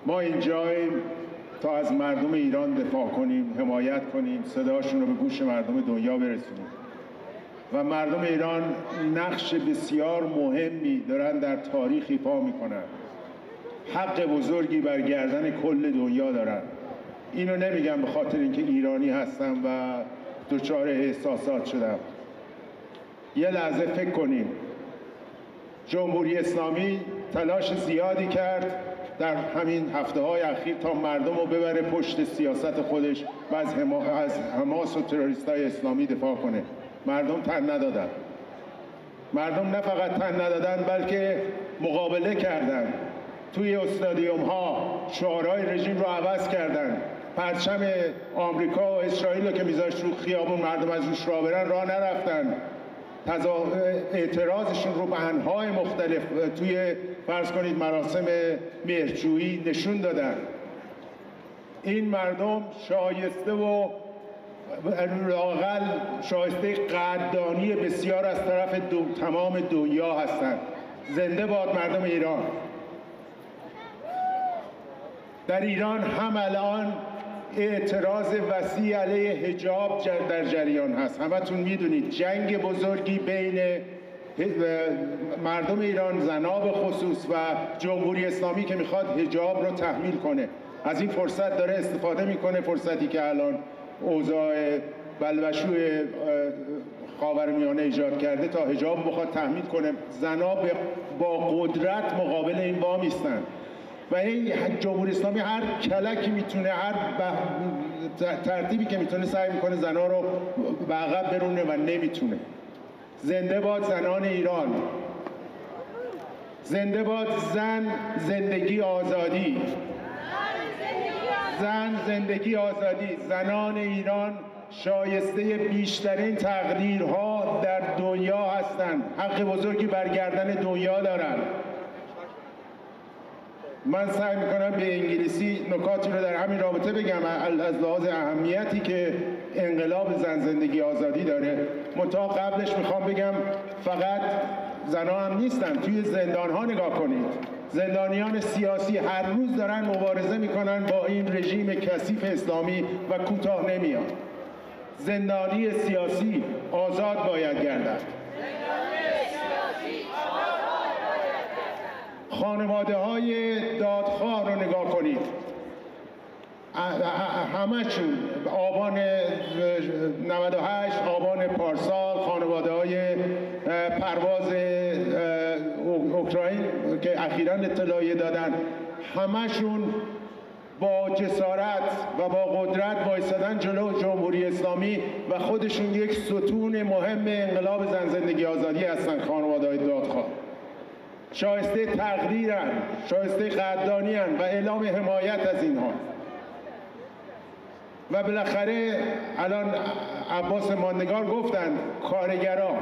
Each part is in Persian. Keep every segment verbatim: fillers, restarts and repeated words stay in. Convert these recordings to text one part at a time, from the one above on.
ما اینجاییم تا از مردم ایران دفاع کنیم، حمایت کنیم، صداشون رو به گوش مردم دنیا برسونیم. و مردم ایران نقش بسیار مهمی دارن در تاریخ ایفا میکنن. حق بزرگی بر گردن کل دنیا دارن. اینو نمیگم به خاطر اینکه ایرانی هستم و دچار احساسات شدم. یه لحظه فکر کنیم. جمهوری اسلامی تلاش زیادی کرد در همین هفته های اخیر تا مردم رو ببره پشت سیاست خودش و از, از حماس و تروریست های اسلامی دفاع کنه. مردم تن ندادن. مردم نه فقط تن ندادن بلکه مقابله کردن. توی استادیوم ها شعارهای رژیم رو عوض کردن. پرچم آمریکا و اسرائیل رو که میذاشت رو خیابون مردم از روش راه برن راه نرفتن. اعتراضشون رو به انواع مختلف توی فرض کنید مراسم مهرجویی نشون دادن. این مردم شایسته و لااقل شایسته قدردانی بسیار از طرف دو تمام دنیا هستند. زنده باد مردم ایران. در ایران هم الان اعتراض وسیع علیه حجاب در جریان هست. همتون میدونید جنگ بزرگی بین مردم ایران، زنها به خصوص، و جمهوری اسلامی که میخواد حجاب رو تحمیل کنه. از این فرصت داره استفاده میکنه، فرصتی که الان اوضاع بلبشوی خاورمیانه ایجاد کرده تا حجاب بخواد تحمیل کنه. زنها با قدرت مقابل این وام ایستن و این جمهوری اسلامی هر کلکی میتونه، هر ترتیبی که میتونه سعی میکنه زنها رو به عقب برونه و نمیتونه. زنده باد زنان ایران. زنده باد زن، زندگی، آزادی. زن، زندگی، آزادی. زنان ایران شایسته بیشترین تقدیرها در دنیا هستند. حق بزرگی بر گردن دنیا دارند. من سعی میکنم به انگلیسی نکاتی رو در همین رابطه بگم از لحاظ اهمیتی که انقلاب زن، زندگی، آزادی داره. منتها قبلش میخوام بگم فقط زنها هم نیستن. توی زندان ها نگاه کنید. زندانیان سیاسی هر روز دارن مبارزه میکنن با این رژیم کثیف اسلامی و کوتاه نمیاد. زندانی سیاسی آزاد باید گردد. خانواده های دادخواه رو نگاه کنید. همه‌شون آبان نود و هشت، آبان پارسال، خانواده های پرواز اوکراین که اخیراً اطلاعیه دادن، همه‌شون با جسارت و با قدرت وایسادن جلو جمهوری اسلامی و خودشون یک ستون مهم انقلاب زن، زندگی، آزادی هستن. خانواده های دادخواه شایسته تقدیرن، شایسته قدردانی‌اند و اعلام حمایت از اینها. و بالاخره الان عباس ماندگار گفتند کارگران.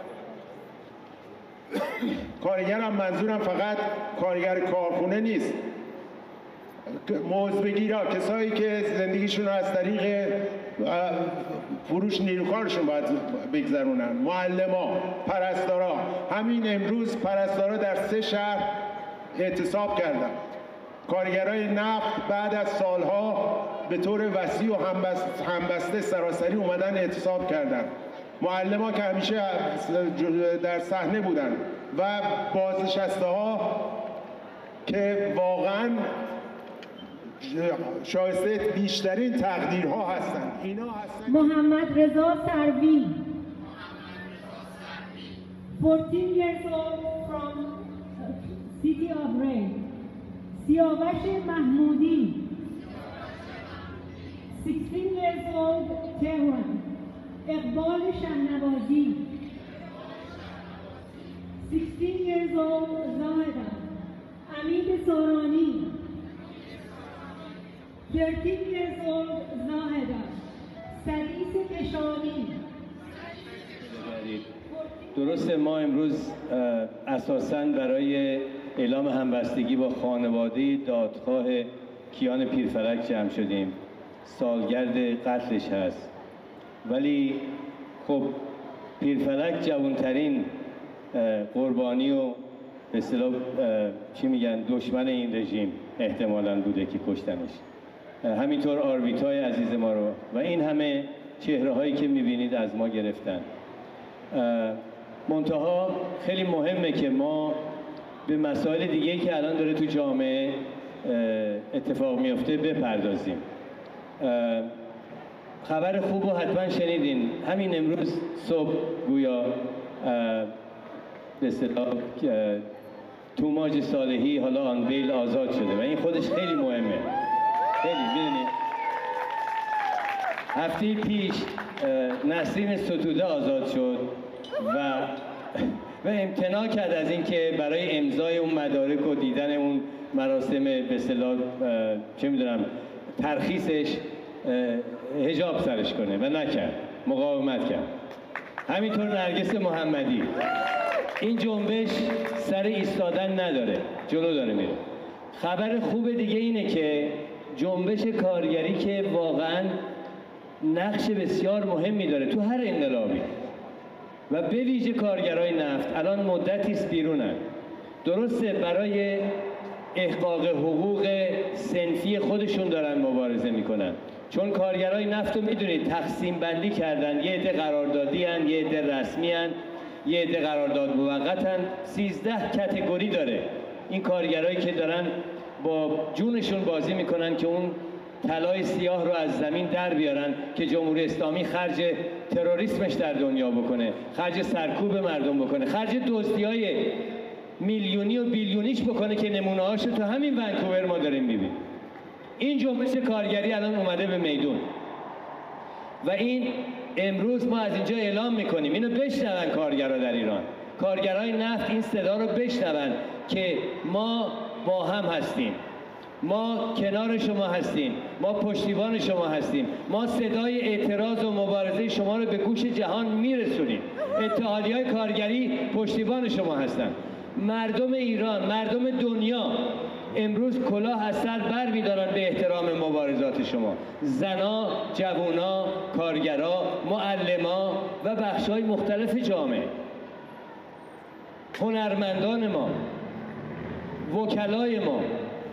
کارگران منظورم فقط کارگر کارخونه نیست. موزبگیرا، کسایی که زندگیشون رو از طریق فروش نیروکارشون باید بگذرونن. معلما، پرستارا. همین امروز پرستارا در سه شهر اعتصاب کردن. کارگرای نفت بعد از سالها به طور وسیع و همبسته سراسری اومدن اعتصاب کردن. معلما که همیشه در صحنه بودن و بازنشسته ها که واقعاً شایسته بیشترین تقدیرها هستند. اینا هستند. محمد رضا سروی fourteen years old from city of Ray. سیاوش محمودی sixteen years old Tehran. اقبال شهنوازی sixteen years old زاهدہ. امید سورانی thirteen years old زاهدہ. سدیس کشانی. درسته ما امروز اساساً برای اعلام همبستگی با خانواده دادخواه کیان پیرفلک جمع شدیم. سالگرد قتلش هست. ولی خب پیرفلک جوانترین قربانی و به اصطلاح چی میگن دشمن این رژیم احتمالاً بوده که کشتنش. همینطور آربیتای عزیز ما رو و این همه چهره هایی که میبینید از ما گرفتن. منتها خیلی مهمه که ما به مسائل دیگه‌ای که الان داره تو جامعه اتفاق میفته بپردازیم. خبر خوب رو حتما شنیدین. همین امروز صبح گویا به اصطلاح توماج صالحی حالا آن بیل آزاد شده و این خودش خیلی مهمه. خیلی میدونید هفته پیش نسرین ستوده آزاد شد و و امتناع کرد از اینکه برای امضای اون مدارک و دیدن اون مراسم به اصطلاح چه میدونم ترخیصش حجاب سرش کنه و نکرد، مقاومت کرد. همینطور نرگس محمدی. این جنبش سر ایستادن نداره، جلو داره میره. خبر خوب دیگه اینه که جنبش کارگری که واقعا نقش بسیار مهمی داره تو هر انقلابی و به ویژه کارگرای نفت الان مدتی است بیرونن. درسته برای احقاق حقوق صنفی خودشون دارن مبارزه میکنن، چون کارگرای نفت رو میدونید تقسیم بندی کردن، یه عده قراردادی هن، یه عده رسمی هن، یه عده قرارداد موقت هن. سیزده کتگوری داره این کارگرایی که دارن با جونشون بازی میکنن که اون طلای سیاه رو از زمین در بیارن که جمهوری اسلامی خرج تروریسمش در دنیا بکنه، خرج سرکوب مردم بکنه، خرج دزدی‌های میلیونی و بیلیونیش بکنه که نمونه هاشو تو همین ونکوور ما داریم میبینیم. این جنبش کارگری الان اومده به میدون و این امروز ما از اینجا اعلام میکنیم اینو بشنون کارگرها در ایران، کارگرای نفت این صدا رو بشنون که ما با هم هستیم، ما کنار شما هستیم، ما پشتیبان شما هستیم، ما صدای اعتراض و مبارزه شما رو به گوش جهان میرسونیم. اتحادیه‌های کارگری پشتیبان شما هستند. مردم ایران، مردم دنیا امروز کلاه از سر بر می‌دارن به احترام مبارزات شما. زنا، جوونا، کارگرا، معلما و بخش‌های مختلف جامعه، هنرمندان ما، وکلای ما،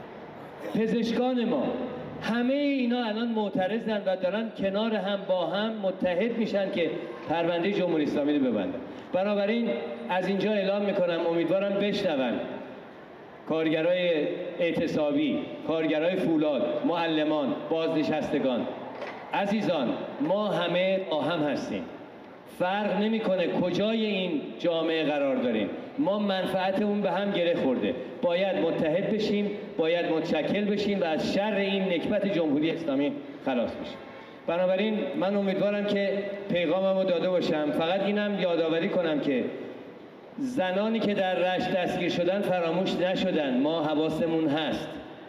پزشکان ما، همه اینا الان معترضن و دارن کنار هم با هم متحد میشن که پرونده جمهوری اسلامی رو ببندن. بنابراین از اینجا اعلام میکنم امیدوارم بشنون کارگرای اعتصابی، کارگرای فولاد، معلمان، بازنشستگان، عزیزان ما همه با هم هستیم. فرق نمیکنه کجای این جامعه قرار داریم، ما منفعتمون به هم گره خورده، باید متحد بشیم، باید متشکل بشیم و از شر این نکبت جمهوری اسلامی خلاص بشیم. بنابراین من امیدوارم که پیغاممو داده باشم. فقط اینم یادآوری کنم که زنانی که در رشت دستگیر شدن فراموش نشدن، ما حواسمون هست.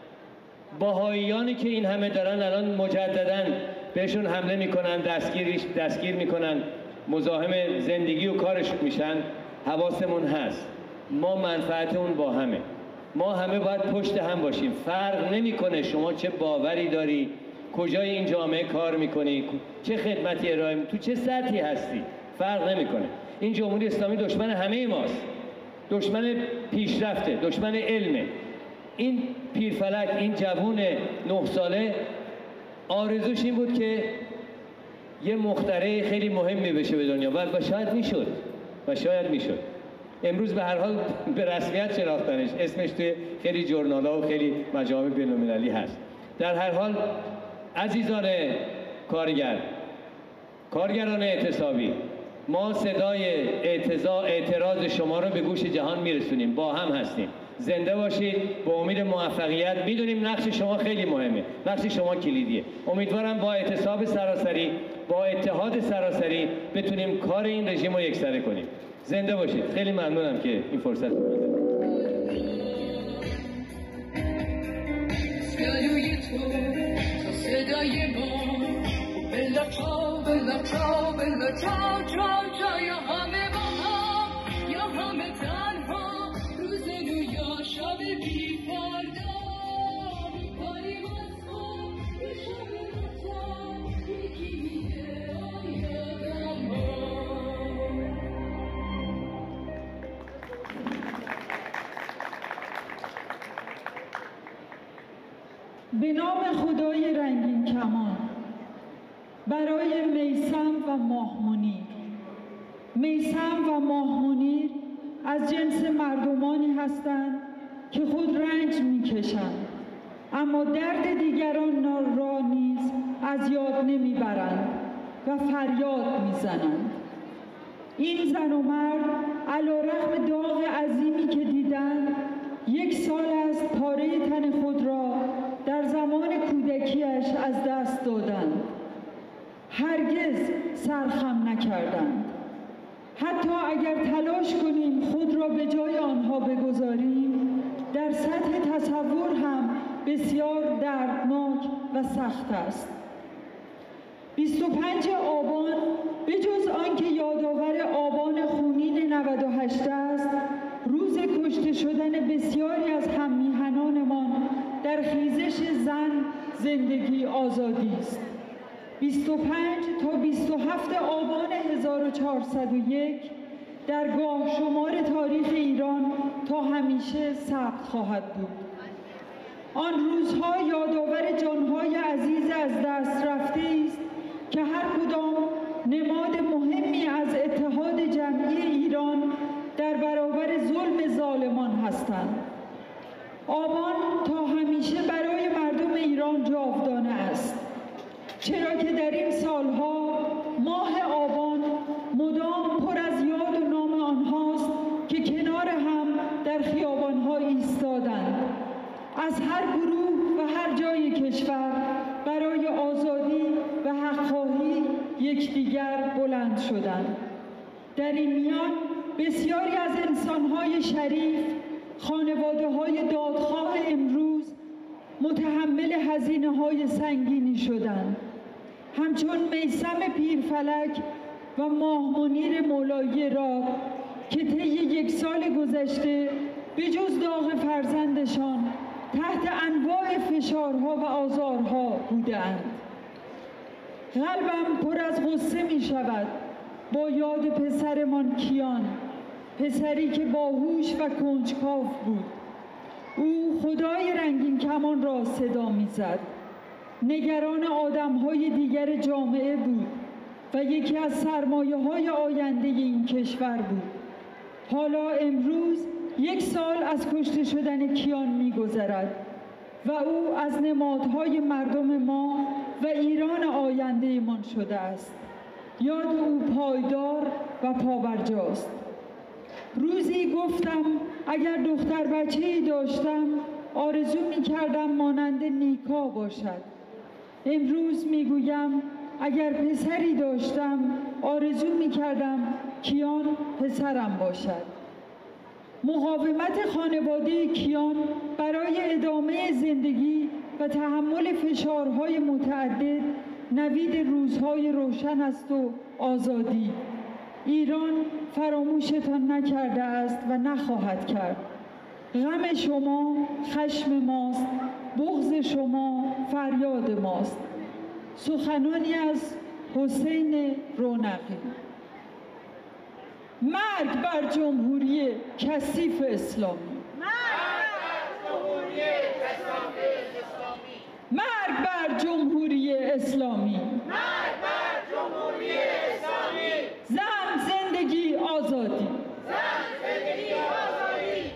بهائیانی که این همه دارن الان مجدداً بهشون حمله میکنن، دستگیر دستگیر میکنن، مزاحم زندگی و کارش میشن، حواسمون هست. ما منفعتمون با همه، ما همه باید پشت هم باشیم. فرق نمیکنه شما چه باوری داری، کجای این جامعه کار میکنی، چه خدمتی ارائه میکنی، تو چه سطحی هستی، فرق نمیکنه. این جمهوری اسلامی دشمن همه ماست، دشمن پیشرفته، دشمن علمه. این پیرفلک، این جوون نه ساله آرزوش این بود که یه مخترع خیلی مهمی بشه به دنیا و شاید میشد و شاید میشد. امروز به هر حال به رسمیت شناختنش، اسمش توی خیلی ژورنال‌ها و خیلی مجامع بین‌المللی هست. در هر حال عزیزان کارگر، کارگران اعتصابی، ما صدای اعتراض اعتراض شما رو به گوش جهان میرسونیم، با هم هستیم. زنده باشید، با امید موفقیت. میدونیم نقش شما خیلی مهمه، نقش شما کلیدیه. امیدوارم با اعتصاب سراسری، با اتحاد سراسری بتونیم کار این رژیم رو یکسره کنیم. زنده باشید. خیلی ممنونم که این فرصت رو دادید. به نام خدای رنگین کمان، برای میثم و ماه منیر. میثم و ماه منیر از جنس مردمانی هستند که خود رنج میکشند اما درد دیگران را نیز از یاد نمیبرند و فریاد میزنند. این زن و مرد علیرغم داغ عظیمی که دیدند، یک سال است پاره تن خود را در زمان کودکیش از دست دادند. هرگز سرخم نکردند. حتی اگر تلاش کنیم خود را به جای آنها بگذاریم، در سطح تصور هم بسیار دردناک و سخت است. بیست و پنج آبان به جز آنکه یادآور آبان خونین نود و هشت است، روز کشته شدن بسیاری از هم‌میهنانمان در خیزش زن، زندگی، آزادی است. بیست و پنج تا بیست و هفت آبان هزار و چهارصد و یک در گاه شمار تاریخ ایران تا همیشه ثبت خواهد بود. آن روزها یادآور جانهای عزیز از دست رفته است که هر کدام نماد مهمی از اتحاد جمعی ایران در برابر ظلم ظالمان هستند. آبان تا همیشه برای مردم ایران جاودانه است، چرا که در این سالها ماه آبان مدام پر از یاد و نام آنهاست که کنار هم در خیابانها ایستادند. از هر گروه و هر جای کشور برای آزادی و حق‌خواهی یکدیگر بلند شدند. در این میان بسیاری از انسان‌های شریف، خانواده‌های دادخواه امروز متحمل هزینه‌های سنگینی شدند، همچون میثم پیرفلک و ماه منیر مولایی را که طی یک سال گذشته به جز داغ فرزندشان تحت انواع فشارها و آزارها بودند. قلبم پر از غصه می شود با یاد پسرمان کیان، پسری که باهوش و کنجکاو بود. او خدای رنگین کمان را صدا می زد، نگران آدم‌های دیگر جامعه بود و یکی از سرمایه‌های آینده این کشور بود. حالا امروز یک سال از کشته شدن کیان می‌گذرد و او از نمادهای مردم ما و ایران آینده‌مان شده است. یاد او پایدار و پابرجاست. روزی گفتم اگر دختر بچه‌ای داشتم آرزو می‌کردم مانند نیکا باشد. امروز می‌گویم اگر پسری داشتم آرزو می‌کردم کیان پسرم باشد. مقاومت خانواده کیان برای ادامه زندگی و تحمل فشارهای متعدد نوید روزهای روشن است و آزادی. ایران فراموشتان نکرده است و نخواهد کرد. غم شما خشم ماست، بغض شما فریاد ماست. سخنانی از حسین رونقی. مرگ بر جمهوری کثیف اسلامی. مرگ بر جمهوری اسلامی. مرگ بر جمهوری اسلامی. زن زندگی آزادی. زن زندگی آزادی.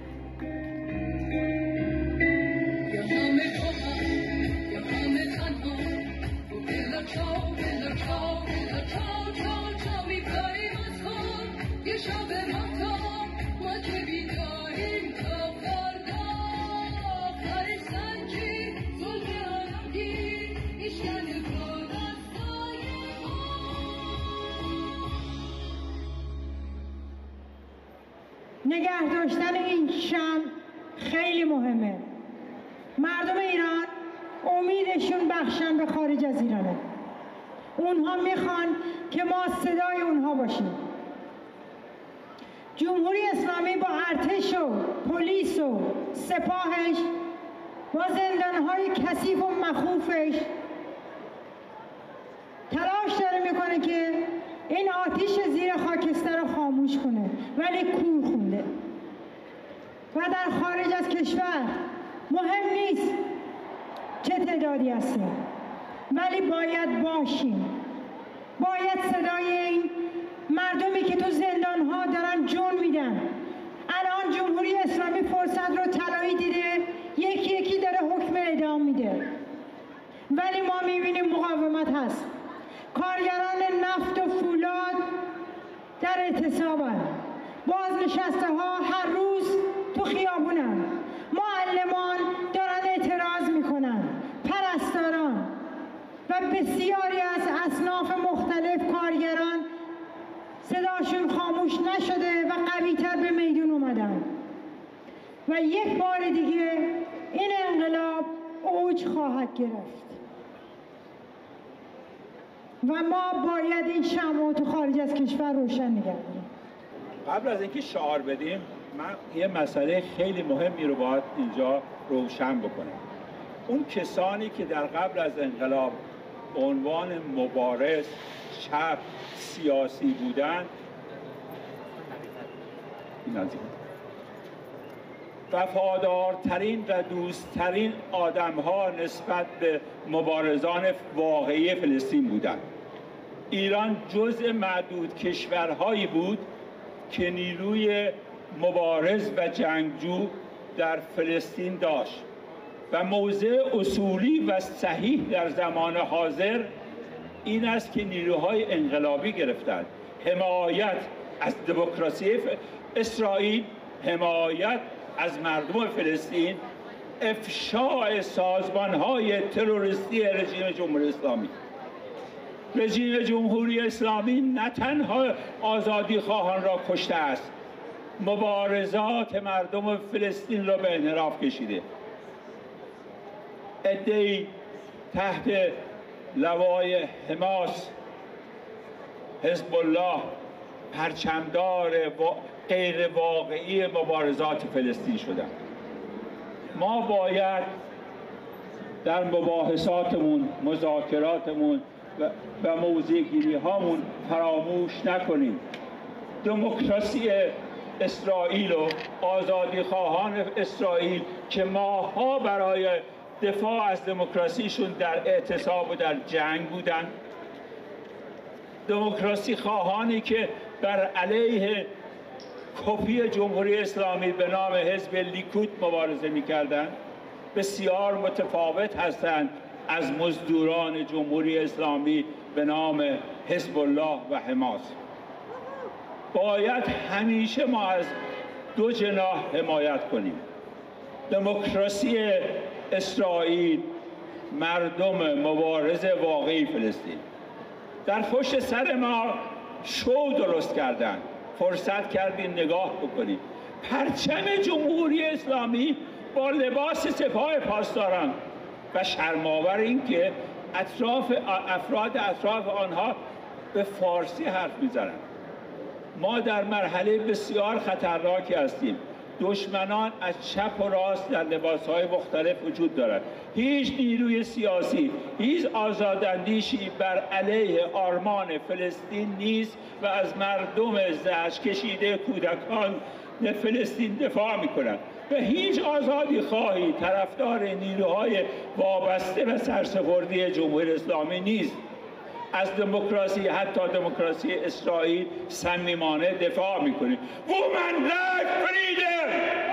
نگه داشتن این شمع خیلی مهمه. مردم ایران امیدشون بخشن به خارج از ایرانه. اونها میخوان که ما صدای اونها باشیم. جمهوری اسلامی با ارتش و پلیس و سپاهش، با زندانهای کثیف و مخوفش تلاش داره میکنه که این آتش زیر خاکستر رو خاموش کنه، ولی کور خونده. و در خارج از کشور مهم نیست چه تعدادی هستیم، ولی باید باشیم. باید صدای این مردمی که تو زندان‌ها دارن جون میدن، الان جمهوری اسلامی فرصت رو طلایی دیده، یکی یکی داره حکم اعدام میده، ولی ما میبینیم مقاومت هست. کارگران نفت و فولاد در اعتصابن، بازنشسته ها هر روز تو خیابونن، معلمان دارن اعتراض میکنن، پرستاران و بسیاری از اصناف مختلف کارگران صداشون خاموش نشده و قوی‌تر به میدون اومدن و یک بار دیگه این انقلاب اوج خواهد گرفت و ما باید این شمع تو خارج از کشور روشن نگه داریم. قبل از اینکه شعار بدیم، من یه مسئله خیلی مهمی رو باید اینجا روشن بکنم. اون کسانی که در قبل از انقلاب به عنوان مبارز، چپ، سیاسی بودند، وفادارترین و دوستترین آدم‌ها نسبت به مبارزان واقعی فلسطین بودند. ایران جزء معدود کشورهایی بود که نیروی مبارز و جنگجو در فلسطین داشت و موضع اصولی و صحیح در زمان حاضر این است که نیروهای انقلابی گرفتند حمایت از دموکراسی اسرائیل، حمایت از مردم فلسطین، افشاء سازمان‌های تروریستی رژیم جمهوری اسلامی. رژیم جمهوری اسلامی نه تنها آزادی خواهان را کشته است، مبارزات مردم فلسطین را به انحراف کشیده. عده‌ای تحت لوای حماس، حزب الله، پرچمدار غیر واقعی مبارزات فلسطین شدند. ما باید در مباحثاتمون، مذاکراتمون و موضع گیری هامون فراموش نکنیم دموکراسی اسرائیل و آزادی خواهان اسرائیل که ماها برای دفاع از دموکراسیشون در اعتصاب و در جنگ بودند، دموکراسی خواهانی که بر علیه کپی جمهوری اسلامی به نام حزب لیکود مبارزه می‌کردند، بسیار متفاوت هستند از مزدوران جمهوری اسلامی به نام حزب الله و حماس. باید همیشه ما از دو جناح حمایت کنیم: دموکراسی اسرائیل، مردم مبارز واقعی فلسطین. در پشت سر ما شو درست کردن، فرصت کردین نگاه بکنید. پرچم جمهوری اسلامی با لباس سپاه پاسداران و شرم‌آور این که اطراف افراد اطراف آنها به فارسی حرف میزنند. ما در مرحله بسیار خطرناکی هستیم. دشمنان از چپ و راست در لباس‌های مختلف وجود دارند. هیچ نیروی سیاسی، هیچ آزاداندیشی بر علیه آرمان فلسطین نیست و از مردم زجر کشیده کودکان فلسطین دفاع می‌کنند و هیچ آزادی خواهی طرفدار نیروهای وابسته و سرسپردی جمهوری اسلامی نیست. از دموکراسی، حتی دموکراسی اسرائیل، صمیمانه دفاع می‌کنیم. Women like freedom!